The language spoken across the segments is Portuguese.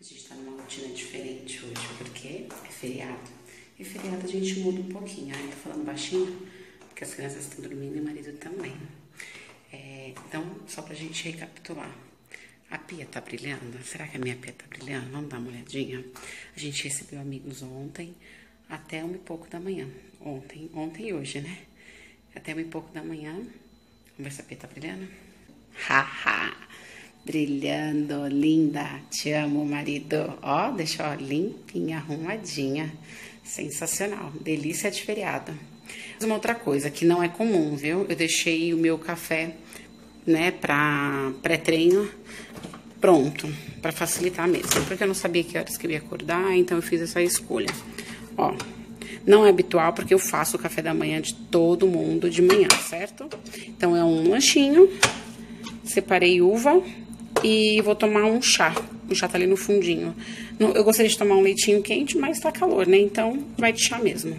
A gente tá numa rotina diferente hoje, porque é feriado. E feriado a gente muda um pouquinho. Ai, tô falando baixinho, porque as crianças estão dormindo e o marido também. Então, só pra gente recapitular. A pia tá brilhando? Será que a minha pia tá brilhando? Vamos dar uma olhadinha? A gente recebeu amigos ontem, até 1h pouco da manhã. Ontem e hoje, né? Até 1h pouco da manhã. Vamos ver se a pia tá brilhando? Haha! Brilhando, linda. Te amo, marido. Ó, deixa, ó, limpinha, arrumadinha. Sensacional. Delícia de feriado. Uma outra coisa que não é comum, viu? Eu deixei o meu café, né, pra pré-treino pronto, pra facilitar mesmo. Porque eu não sabia que horas que eu ia acordar, então eu fiz essa escolha. Ó, não é habitual porque eu faço o café da manhã de todo mundo de manhã, certo? Então é um lanchinho, separei uva e vou tomar um chá. O chá tá ali no fundinho. Eu gostaria de tomar um leitinho quente, mas tá calor, né? Então vai de chá mesmo.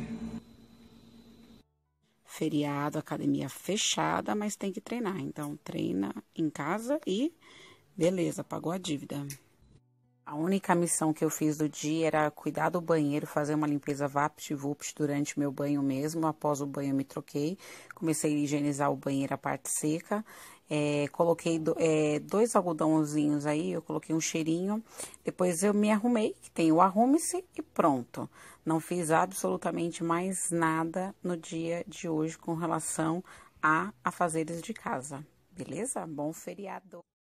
Feriado, academia fechada, mas tem que treinar. Então treina em casa e beleza, pagou a dívida. A única missão que eu fiz do dia era cuidar do banheiro, fazer uma limpeza vapt-vupt durante o meu banho mesmo. Após o banho eu me troquei, comecei a higienizar o banheiro, a parte seca. Coloquei dois algodãozinhos aí, eu coloquei um cheirinho. Depois eu me arrumei, que tem o arrume-se e pronto. Não fiz absolutamente mais nada no dia de hoje com relação a afazeres de casa. Beleza? Bom feriado!